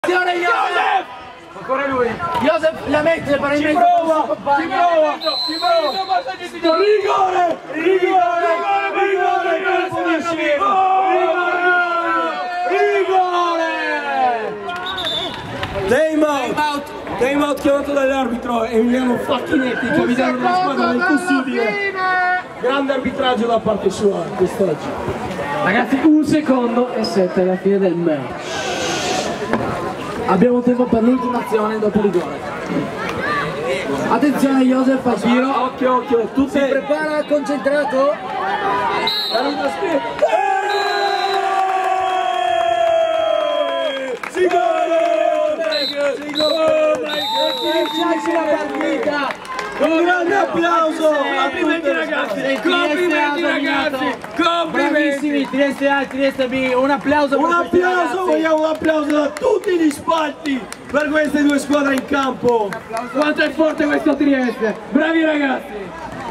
Joseph! Ancora lui! Joseph la mette per il Ci prova! Rigore! Time out chiamato dall'arbitro Emiliano Facchinetti, capitano della squadra del Possibile. Grande arbitraggio da parte sua quest'oggi. Ragazzi, 1 secondo e 7 alla fine del match. Abbiamo tempo per l'ultima azione dopo il rigore. Attenzione, Joseph al tiro. Occhio, Si prepara, concentrato. Finisce la partita. Un grande applauso! Complimenti ragazzi! Bravissimi, Trieste A, Trieste B, un applauso per questi ragazzi. Vogliamo un applauso da tutti gli spalti per queste due squadre in campo! Quanto è forte questo Trieste! Bravi ragazzi!